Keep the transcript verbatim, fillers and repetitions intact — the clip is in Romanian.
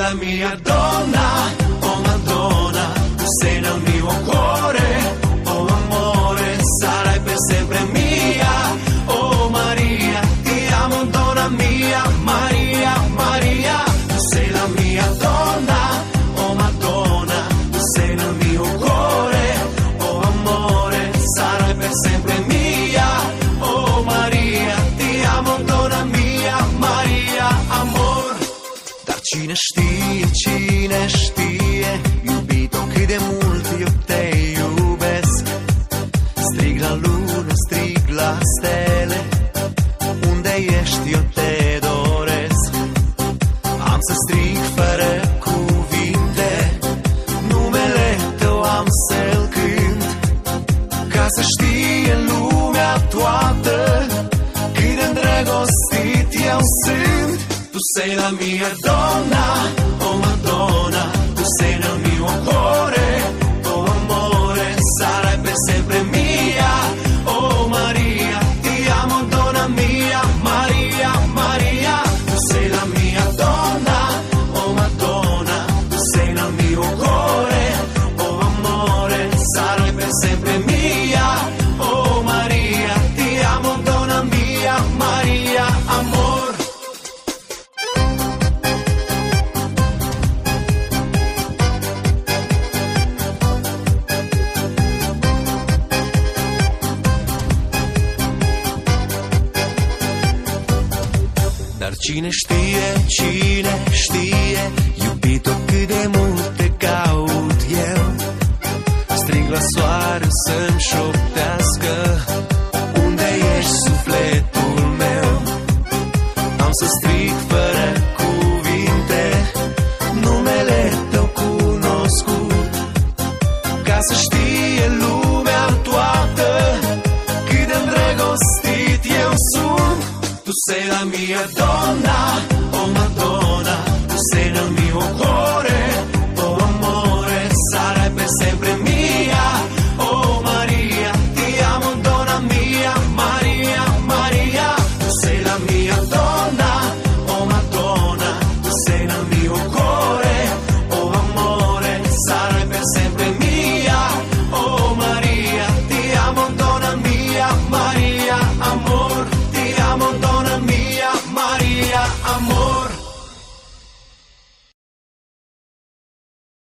la mia donna, oh Madonna, tu sei nel mio cuore, oh amore, sarai per sempre mia, oh Maria, ti amo donna mia, Maria, Maria, tu sei la mia donna, oh Madonna, tu sei nel mio cuore, oh amore, sarai per sempre mia, oh Maria, ti amo donna mia, Maria, amor. Dar cine știe, cine știe, iubito, cât de mult eu te iubesc. Strig la lună, strig la stele, unde ești eu te doresc. Am să strig fără cuvinte, numele tău am să-l cânt, ca să știe lumea toată cât de îndrăgostit eu sunt. Tu sei la mia donna, oh Madonna, tu sei nel mio cuore, oh amore, sarai per sempre mia, oh Maria, ti amo donna mia, Maria, Maria, tu sei la mia donna, oh Madonna, tu sei nel mio cuore, oh amore, sarai per sempre mia, oh Maria, ti amo donna mia, Maria, amor. Dar cine știe, cine știe, iubito, cât de mult te caut eu. Strig la soare să-mi șoptească, unde ești sufletul meu. Am să strig fără cuvinte, numele tău cunoscut, ca să știe lumea toată cât de îndrăgostit eu sunt. Tu sei la mia donna,